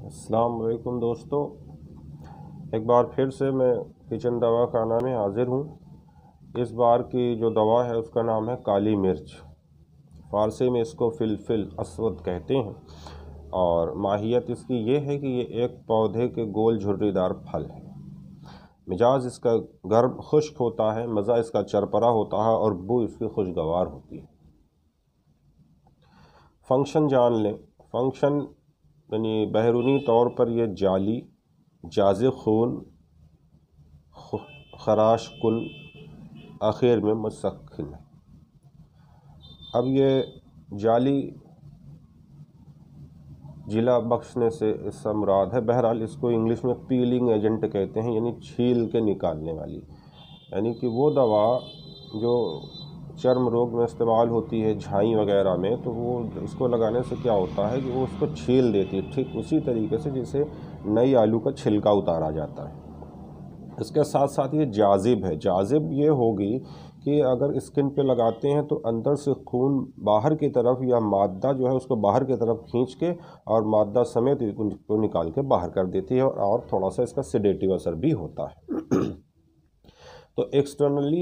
अस्सलाम वालेकुम दोस्तों, एक बार फिर से मैं किचन दवा खाना में हाज़िर हूँ। इस बार की जो दवा है उसका नाम है काली मिर्च। फ़ारसी में इसको फिलफिल अस्वद कहते हैं और माहियत इसकी ये है कि ये एक पौधे के गोल झुर्रीदार फल है। मिजाज इसका गर्म खुश्क होता है, मज़ा इसका चरपरा होता है और बू इसकी खुशगवार होती है। फंक्शन जान लें। फंक्शन यानी बैरूनी तौर पर यह जाली, जाज़े खून, खराश कुन, आखिर में मुसक्खन है। अब ये जाली जिला बख्शने से इसका मुराद है। बहरहाल इसको इंग्लिश में पीलिंग एजेंट कहते हैं, यानी छील के निकालने वाली। यानी कि वो दवा जो चर्म रोग में इस्तेमाल होती है, झाई वगैरह में, तो वो इसको लगाने से क्या होता है कि वो उसको छील देती है, ठीक उसी तरीके से जैसे नई आलू का छिलका उतारा जाता है। इसके साथ साथ ये जाजिब है। जाजिब ये होगी कि अगर स्किन पे लगाते हैं तो अंदर से खून बाहर की तरफ या मादा जो है उसको बाहर की तरफ खींच के और मादा समेत उसको निकाल के बाहर कर देती है और थोड़ा सा इसका सेडेटिव असर भी होता है। तो एक्सटर्नली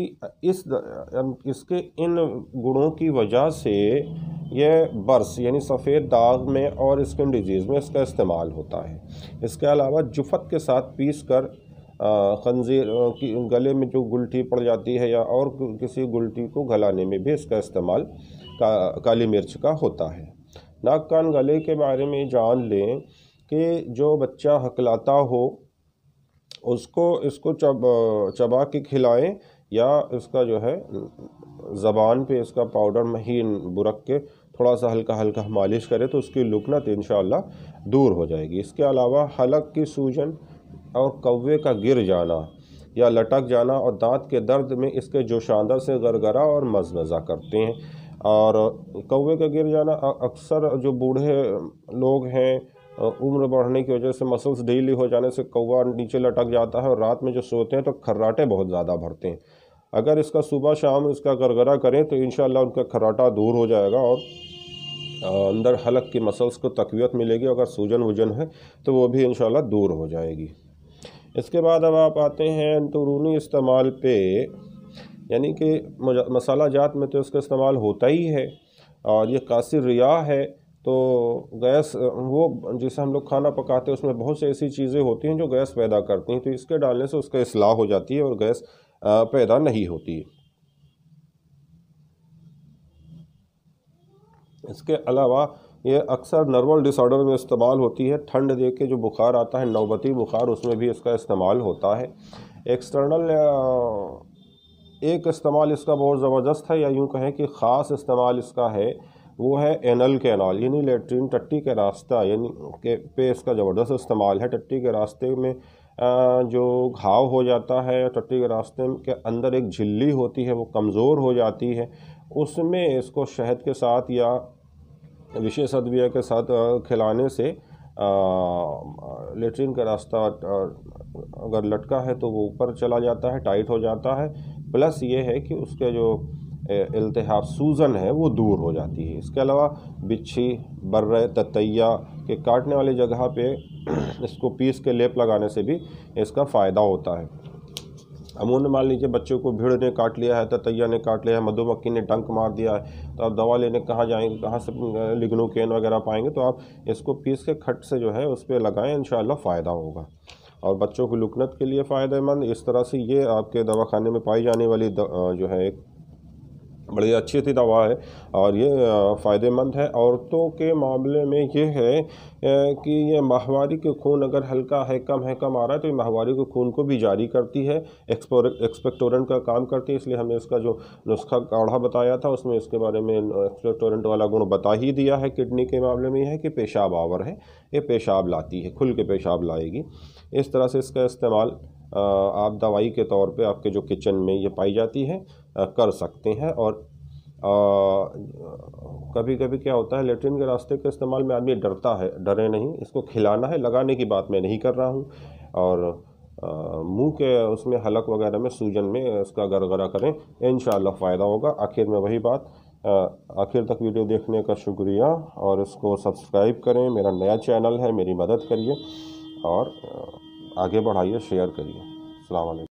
इसके इन गुणों की वजह से यह बर्स यानी सफ़ेद दाग में और स्किन डिजीज़ में इसका इस्तेमाल होता है। इसके अलावा जुफत के साथ पीस कर खंजीर की गले में जो गुलटी पड़ जाती है या और किसी गुलटी को गलाने में भी इसका इस्तेमाल काली मिर्च का होता है। नाक कान गले के बारे में जान लें कि जो बच्चा हकलाता हो उसको इसको चबा के खिलाएं या इसका जो है ज़बान पे इसका पाउडर महीन बुरक के थोड़ा सा हल्का हल्का मालिश करें तो उसकी लुकनत इंशाअल्लाह दूर हो जाएगी। इसके अलावा हलक की सूजन और कौवे का गिर जाना या लटक जाना और दांत के दर्द में इसके जोशांदा से गरगरा और मज़मज़ा करते हैं। और कौवे का गिर जाना अक्सर जो बूढ़े लोग हैं, उम्र बढ़ने की वजह से मसल्स ढीली हो जाने से कौवा नीचे लटक जाता है और रात में जो सोते हैं तो खर्राटे बहुत ज़्यादा भरते हैं। अगर इसका सुबह शाम इसका गरगरा करें तो इंशाअल्लाह उनका खर्राटा दूर हो जाएगा और अंदर हलक की मसल्स को तक़वियत मिलेगी। अगर सूजन वूजन है तो वो भी इंशाअल्लाह दूर हो जाएगी। इसके बाद अब आप आते हैं अंदरूनी इस्तेमाल पे, यानी कि मसाला जात में तो इसका इस्तेमाल होता ही है और ये कासिर रिया है। तो गैस वो जिसे हम लोग खाना पकाते हैं उसमें बहुत सी ऐसी चीज़ें होती हैं जो गैस पैदा करती हैं, तो इसके डालने से उसका इस्लाह हो जाती है और गैस पैदा नहीं होती। इसके अलावा ये अक्सर नर्वल डिसऑर्डर में इस्तेमाल होती है। ठंड देख के जो बुखार आता है, नौबती बुखार, उसमें भी इसका इस्तेमाल होता है। एक्सटर्नल एक इस्तेमाल इसका बहुत ज़बरदस्त है, या यूँ कहें कि ख़ास इस्तेमाल इसका है, वो है एनल कैनाल, यानी लेट्रिन टट्टी के रास्ता, यानी के पे इसका ज़बरदस्त इस्तेमाल है। टट्टी के रास्ते में जो घाव हो जाता है, टट्टी के रास्ते के अंदर एक झिल्ली होती है वो कमज़ोर हो जाती है, उसमें इसको शहद के साथ या विशेष अद्विया के साथ खिलाने से लेट्रिन का रास्ता अगर लटका है तो वो ऊपर चला जाता है, टाइट हो जाता है। प्लस ये है कि उसके जो इल्तिहाब सूजन है वो दूर हो जाती है। इसके अलावा बिच्छी, बर्रे, ततैया के काटने वाली जगह पे इसको पीस के लेप लगाने से भी इसका फ़ायदा होता है। अमूमन मान लीजिए बच्चों को भीड़ ने काट लिया है, ततैया ने काट लिया है, मधुमक्खी ने डंक मार दिया है, तो आप दवा लेने कहाँ जाएंगे, कहाँ से लिग्नोकेन वगैरह पाएंगे? तो आप इसको पीस के खट से जो है उस पर लगाएं, इंशाअल्लाह फ़ायदा होगा और बच्चों की लुकनत के लिए फ़ायदेमंद। इस तरह से ये आपके दवाखाने में पाई जाने वाली जो है एक बड़ी अच्छी सी दवा है और ये फ़ायदेमंद है। औरतों के मामले में ये है कि ये माहवारी के खून अगर हल्का है, कम आ रहा है, तो ये माहवारी के खून को भी जारी करती है, एक्सपेक्टोरेंट का काम करती है। इसलिए हमने इसका जो नुस्खा काढ़ा बताया था उसमें इसके बारे में एक्सपेक्टोरेंट वाला गुण बता ही दिया है। किडनी के मामले में यह है कि पेशाब आवर है, ये पेशाब लाती है, खुल के पेशाब लाएगी। इस तरह से इसका इस्तेमाल आप दवाई के तौर पे आपके जो किचन में ये पाई जाती है कर सकते हैं। और कभी कभी क्या होता है, लेट्रिन के रास्ते के इस्तेमाल में आदमी डरता है, डरे नहीं, इसको खिलाना है, लगाने की बात मैं नहीं कर रहा हूँ। और मुंह के उसमें हलक वगैरह में सूजन में इसका गरगरा करें, इंशाअल्लाह फ़ायदा होगा। आखिर में वही बात आखिर तक वीडियो देखने का शुक्रिया, और इसको सब्सक्राइब करें। मेरा नया चैनल है, मेरी मदद करिए और आगे बढ़ाइए, शेयर करिए। अस्सलाम वालेकुम।